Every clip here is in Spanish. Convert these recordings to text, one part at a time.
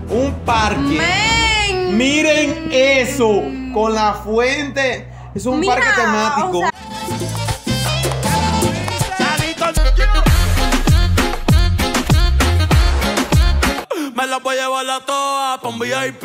Un parque. Men. Miren eso. Con la fuente. Es un Mira, parque temático. o sea, me la voy a llevar a todas pa' un VIP.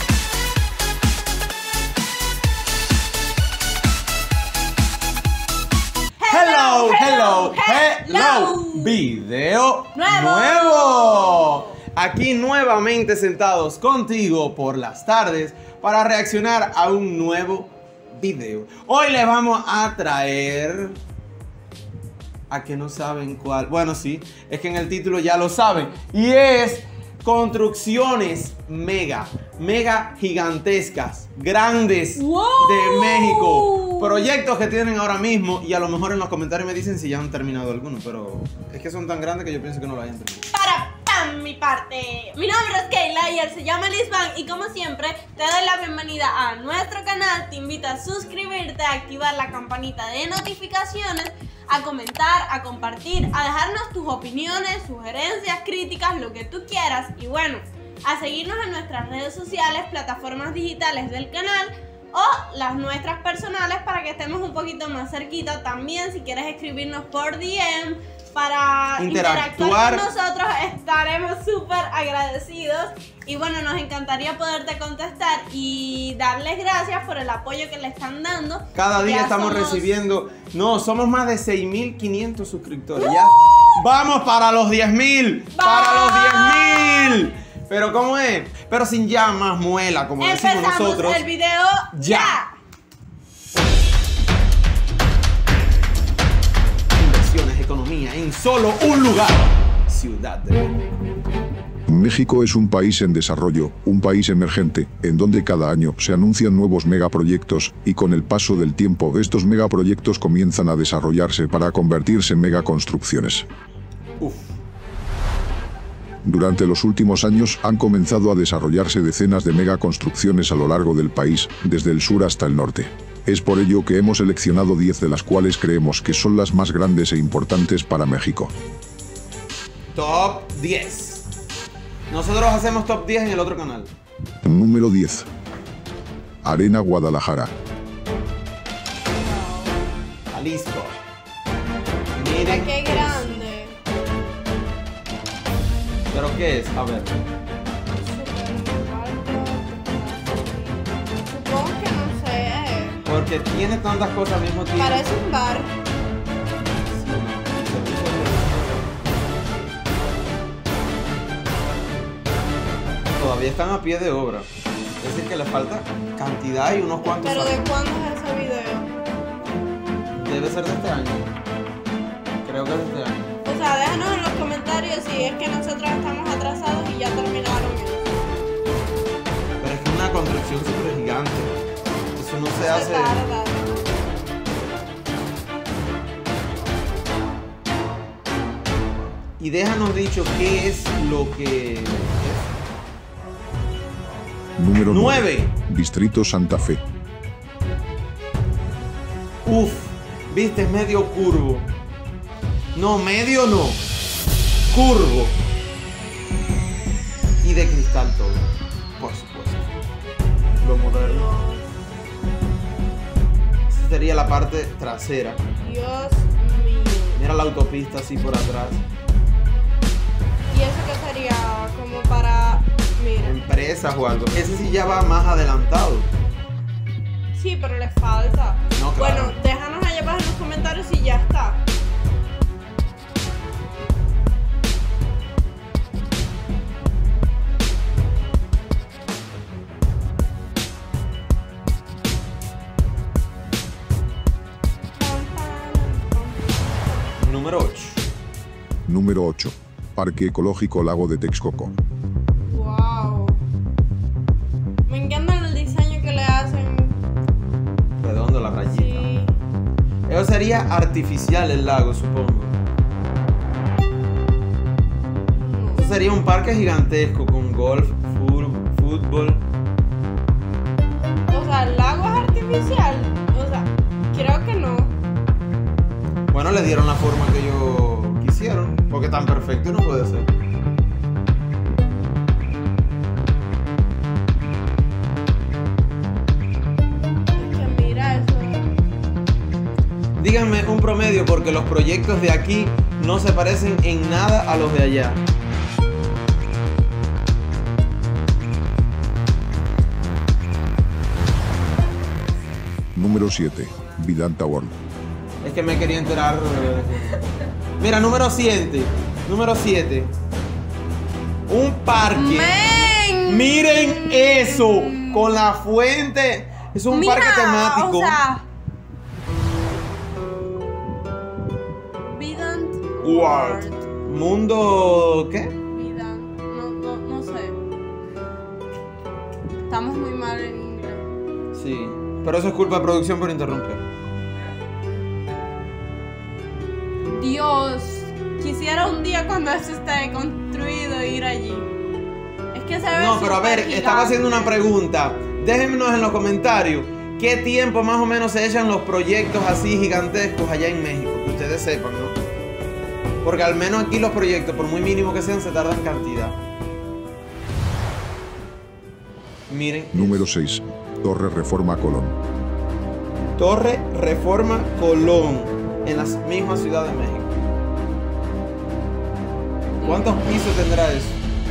Hello, hello, hello. Video nuevo. Aquí nuevamente sentados contigo por las tardes para reaccionar a un nuevo video. Hoy les vamos a traer... ¿A que no saben cuál? Bueno, sí, es que en el título ya lo saben. Y es construcciones mega gigantescas, grandes ¡wow! de México. Proyectos que tienen ahora mismo y a lo mejor en los comentarios me dicen si ya han terminado alguno, pero es que son tan grandes que yo pienso que no lo hayan terminado. Para mi parte, mi nombre es Keila y él se llama Lisban y como siempre te doy la bienvenida a nuestro canal. Te invito a suscribirte, a activar la campanita de notificaciones, a comentar, a compartir, a dejarnos tus opiniones, sugerencias, críticas, lo que tú quieras y bueno, a seguirnos en nuestras redes sociales, plataformas digitales del canal o las nuestras personales para que estemos un poquito más cerquita. También si quieres escribirnos por DM para interactuar con nosotros, estaremos súper agradecidos y bueno, nos encantaría poderte contestar y darles gracias por el apoyo que le están dando. Cada día Ya estamos somos... recibiendo, no, somos más de 6.500 suscriptores. Ya vamos para los 10.000, para los 10.000. Pero ¿cómo es? Pero sin ya más muela, como decimos nosotros. Empezamos el video ya. Inversiones, economía en solo un lugar. Ciudad de México. México es un país en desarrollo, un país emergente, en donde cada año se anuncian nuevos megaproyectos, y con el paso del tiempo estos megaproyectos comienzan a desarrollarse para convertirse en megaconstrucciones. Uf. Durante los últimos años han comenzado a desarrollarse decenas de megaconstrucciones a lo largo del país, desde el sur hasta el norte. Es por ello que hemos seleccionado 10 de las cuales creemos que son las más grandes e importantes para México. Top 10. Nosotros hacemos top 10 en el otro canal. Número 10. Arena Guadalajara. Jalisco. Mira Miren. qué grande. ¿Pero qué es? A ver. Supongo que no sé. Porque tiene tantas cosas al mismo tiempo. Parece un bar. Todavía están a pie de obra. Es decir, que les falta cantidad y unos cuantos ¿Pero de años. cuándo es ese video? Debe ser de este año. Creo que es de este año. O sea, déjanos en los comentarios si es que nosotros estamos atrasados y ya terminaron. Pero es que es una construcción súper gigante. Eso no se Se hace. tarda. Y déjanos dicho qué es lo que... Número 9. Distrito Santa Fe. Uf, viste, es medio curvo. No, medio no. Curvo. Y de cristal todo. Por supuesto. Lo moderno. Esa sería la parte trasera. Dios mío. Mira la autopista así por atrás. ¿Y eso qué sería? Como para... Mira. Empresas o algo. Ese sí ya va más adelantado. Sí, pero le falta. No, claro. Bueno, déjanos allá abajo en los comentarios si ya está. Número 8. Número 8. Parque Ecológico Lago de Texcoco. Wow. Me encanta el diseño que le hacen. Redondo la rayita. Sí. Eso sería artificial el lago, supongo. Eso sería un parque gigantesco con golf, fútbol. O sea, el lago es artificial. O sea, creo que no. Bueno, le dieron la forma que ellos quisieron, porque tan perfecto no puede ser. Déjeme un promedio porque los proyectos de aquí no se parecen en nada a los de allá. Número 7. Vidanta World. Es que me quería enterar. Mira, número 7. Número 7. Un parque. ¡Men! Miren eso. Con la fuente. Es un Mira, parque temático. O sea, Vidant World. Mundo. ¿Qué? Vidant. No sé. Estamos muy mal en inglés. Sí. Pero eso es culpa de producción por interrumpir. Dios, quisiera un día cuando eso esté construido ir allí. Es que se ve. No, pero a ver, supergigante. estaba haciendo una pregunta. Déjennos en los comentarios qué tiempo más o menos se echan los proyectos así gigantescos allá en México. Que ustedes sepan, ¿no? Porque al menos aquí los proyectos, por muy mínimo que sean, se tardan cantidad. Miren. Número 6. Torre Reforma Colón. Torre Reforma Colón, en la misma Ciudad de México. ¿Cuántos pisos tendrá eso?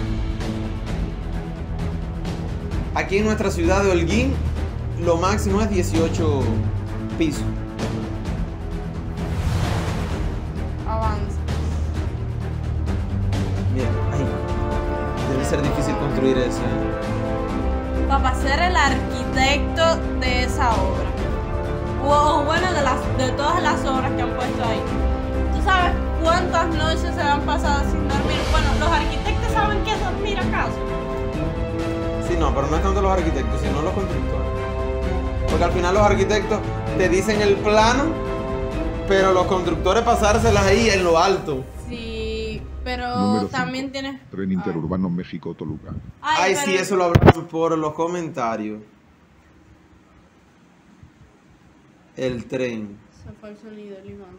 Aquí en nuestra ciudad de Holguín, lo máximo es 18 pisos. Avanza. Mira, ay, debe ser difícil construir eso, ¿eh? Papá, ser el arquitecto de esa obra. O bueno, de todas las obras que han puesto ahí. ¿Tú sabes cuántas noches se han pasado sin dormir? Bueno, los arquitectos saben qué es dormir acaso. Sí, no, pero no es tanto los arquitectos, sino los constructores. Porque al final los arquitectos te dicen el plano, pero los constructores pasárselas ahí en lo alto. Sí, pero Número también 5. tienes. Tren interurbano México-Toluca. Ay, sí, pero- eso lo hablamos por los comentarios. El tren. Se fue el sonido, Iván.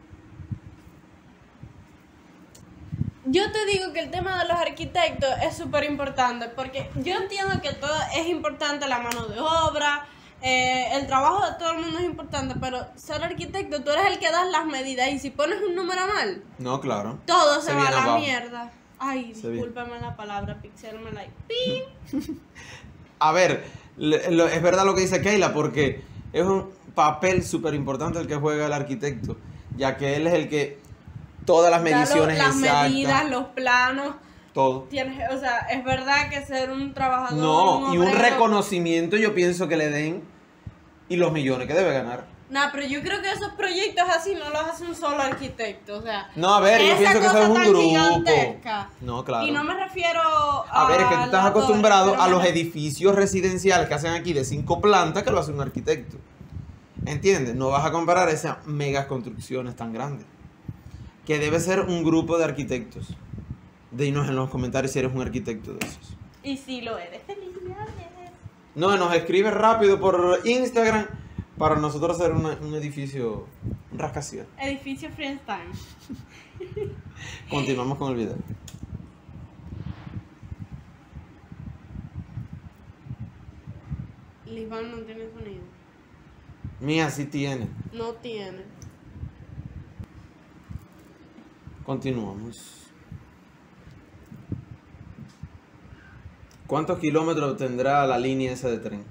Yo te digo que el tema de los arquitectos es súper importante porque yo entiendo que todo es importante, la mano de obra, el trabajo de todo el mundo es importante, pero ser arquitecto, tú eres el que das las medidas y si pones un número mal, No, claro. todo se va a viene la abajo. mierda. Ay, Se viene. discúlpame la palabra, pixelmela ahí. ¡Pim! A ver, es verdad lo que dice Keila, porque es un papel súper importante el que juega el arquitecto, ya que él es el que todas las mediciones Las exactas, medidas, los planos. todo. Tienes, o sea, es verdad que ser un trabajador. No, y un obrero- reconocimiento yo pienso que le den y los millones que debe ganar. Nah, pero yo creo que esos proyectos así no los hace un solo arquitecto, o sea. No, a ver, yo esa pienso que eso cosa es un tan grupo. gigantesca. No, claro. Y no me refiero A ver, es que tú estás la acostumbrado torre, a pero los edificios residenciales que hacen aquí de 5 plantas que lo hace un arquitecto. ¿Entiendes? No vas a comparar esas megas construcciones tan grandes. Que debe ser un grupo de arquitectos. Dinos en los comentarios si eres un arquitecto de esos. Y si lo eres, felicidades. No, nos escribe rápido por Instagram para nosotros hacer un edificio, un rascacielos. Edificio Friendstein. Continuamos con el video. Lisbon no tiene sonido. Mía sí tiene. No tiene. Continuamos. ¿Cuántos kilómetros tendrá la línea esa de tren?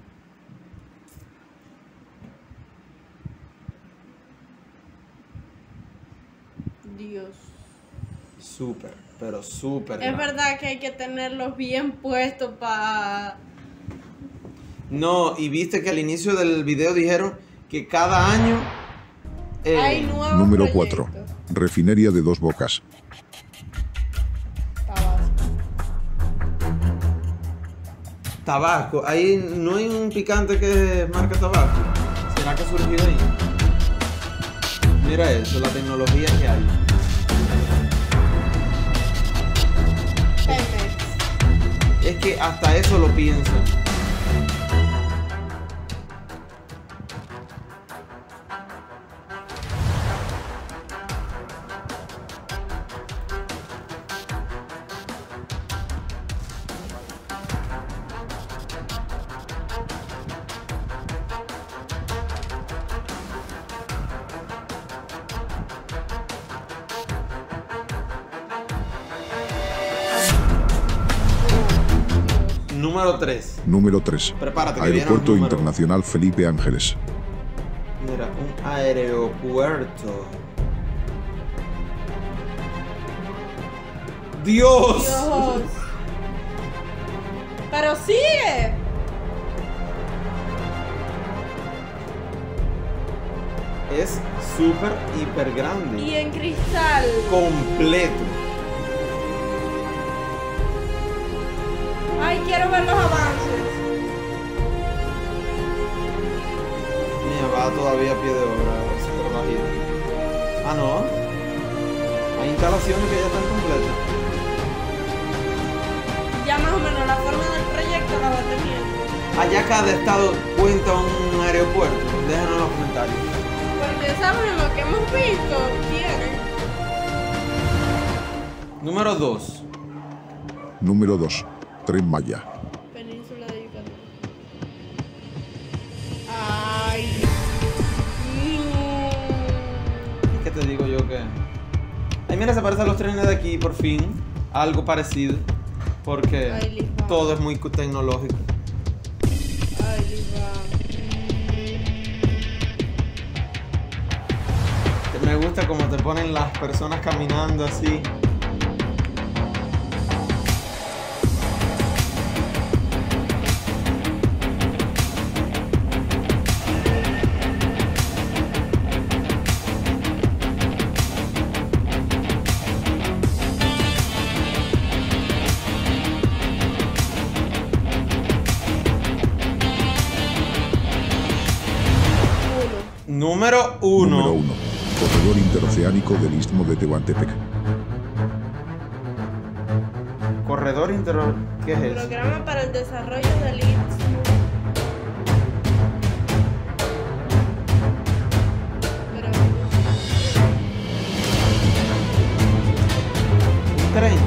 Dios. Súper, pero súper. Es grande. verdad que hay que tenerlos bien puestos para. No, y viste que al inicio del video dijeron que cada año Hay nuevos Número 4. proyectos. Refinería de Dos Bocas. Tabasco. Ahí no hay un picante que marca Tabasco. ¿Será que surgió ahí? Mira eso, la tecnología que hay. Pemex. Es que hasta eso lo piensan. Número 3. Número 3. Prepárate, que vienen los Aeropuerto números. Internacional Felipe Ángeles. Mira, un aeropuerto. ¡Dios! Dios. Pero sigue. Es súper, hiper grande. Y en cristal. Completo. Ay, quiero ver los avances. Mira, va todavía a pie de obra. Súper bajito. Ah, no. Hay instalaciones que ya están completas. Ya más o menos la forma del proyecto la va teniendo. Allá cada estado cuenta un aeropuerto. Déjanos en los comentarios. Porque saben lo que hemos visto. Quieren. Número 2. Número 2. Tren Maya. Península de Yucatán. Ay. ¿Y qué te digo yo que? Ay, mira, se parecen los trenes de aquí, por fin. Algo parecido. Porque Ay, Lisboa. todo es muy tecnológico. Ay, Lisboa. Me gusta como te ponen las personas caminando así. Número 1. Número 1. Corredor interoceánico del Istmo de Tehuantepec. Corredor ¿Qué es eso? Programa para el desarrollo del ITS. Pero Un tren.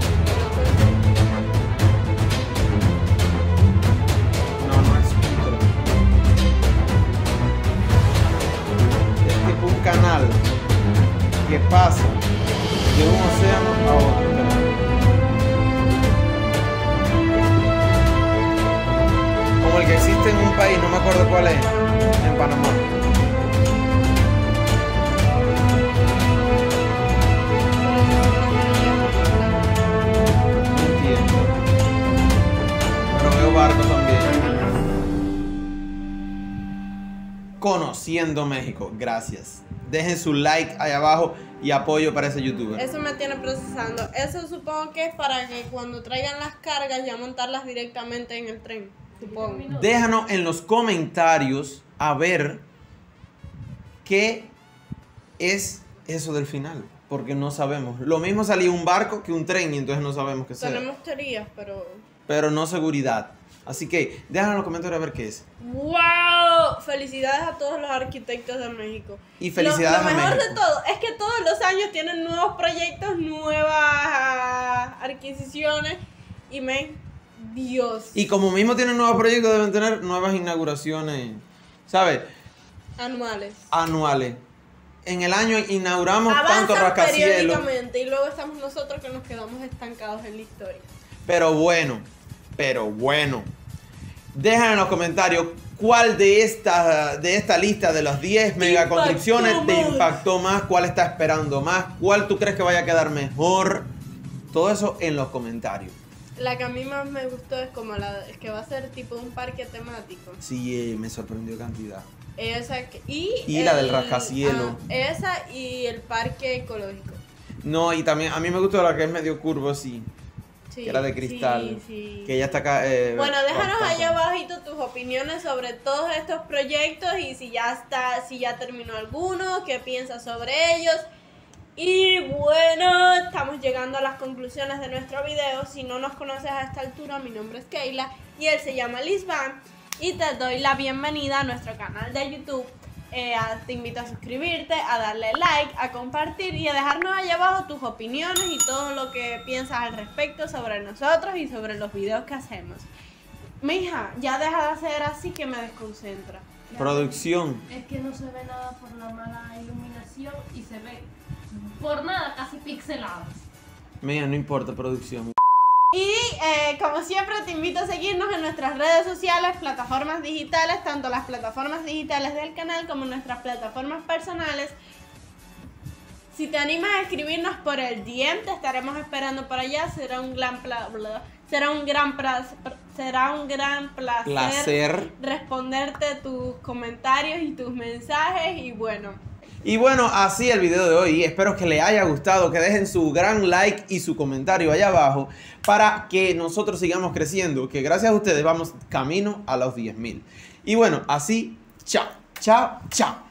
No, no es un tren. Es tipo un canal que pasa de un océano a otro. Como el que existe en un país, no me acuerdo cuál es, en Panamá. No entiendo. Pero veo barcos también. Conociendo México, gracias. Dejen su like ahí abajo y apoyo para ese youtuber. eso me tiene procesando. Eso supongo que es para que cuando traigan las cargas ya montarlas directamente en el tren. Supongo. Déjanos en los comentarios a ver qué es eso del final, porque no sabemos. Lo mismo salía un barco que un tren y entonces no sabemos qué sea. Tenemos teorías, Pero no seguridad. Así que déjanos en los comentarios a ver qué es. ¡Wow! Felicidades a todos los arquitectos de México. Y felicidades lo a mejor México. de todo es que todos los años tienen nuevos proyectos, nuevas adquisiciones y Dios. Y como mismo tienen nuevos proyectos, deben tener nuevas inauguraciones, ¿sabes? Anuales. Anuales. En el año inauguramos Avanzan tanto rascacielos. periódicamente y luego estamos nosotros que nos quedamos estancados en la historia. Pero bueno. Dejan en los comentarios cuál de esta lista de las 10 megaconstrucciones te impactó más, cuál está esperando más, cuál tú crees que vaya a quedar mejor. Todo eso en los comentarios. La que a mí más me gustó es como la que va a ser tipo un parque temático. Sí, me sorprendió cantidad. Esa y la del rascacielos. Esa y el parque ecológico. No, y también a mí me gustó la que es medio curvo así, Sí, que era de cristal, sí. que ya está acá. Bueno, déjanos ahí abajito tus opiniones sobre todos estos proyectos y si ya terminó alguno, qué piensas sobre ellos. Y bueno, estamos llegando a las conclusiones de nuestro video. Si no nos conoces a esta altura, mi nombre es Keila y él se llama Lisban. Y te doy la bienvenida a nuestro canal de YouTube. Te invito a suscribirte, a darle like, a compartir y a dejarnos allá abajo tus opiniones y todo lo que piensas al respecto sobre nosotros y sobre los videos que hacemos. Mija, ya deja de hacer así que me desconcentra. Producción. Es que no se ve nada por la mala iluminación y se ve por nada casi pixelado. Mira, no importa, producción. Y como siempre te invito a seguirnos en nuestras redes sociales, plataformas digitales, tanto las plataformas digitales del canal como nuestras plataformas personales. Si te animas a escribirnos por el DM, te estaremos esperando por allá. Será un gran placer responderte tus comentarios y tus mensajes. Y bueno, así el video de hoy. Espero que les haya gustado, que dejen su gran like y su comentario allá abajo para que nosotros sigamos creciendo, que gracias a ustedes vamos camino a los 10.000. Y bueno, así, chao, chao, chao.